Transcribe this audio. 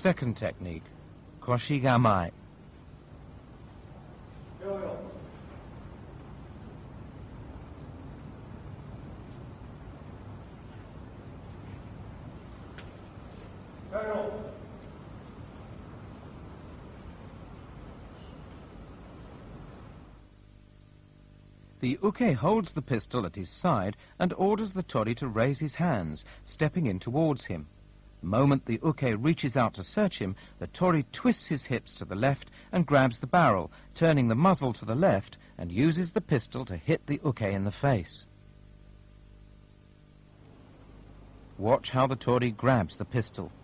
Second technique, Koshi Gamae. The uke holds the pistol at his side and orders the tori to raise his hands, stepping in towards him. The moment the uke reaches out to search him, the tori twists his hips to the left and grabs the barrel, turning the muzzle to the left, and uses the pistol to hit the uke in the face. Watch how the tori grabs the pistol.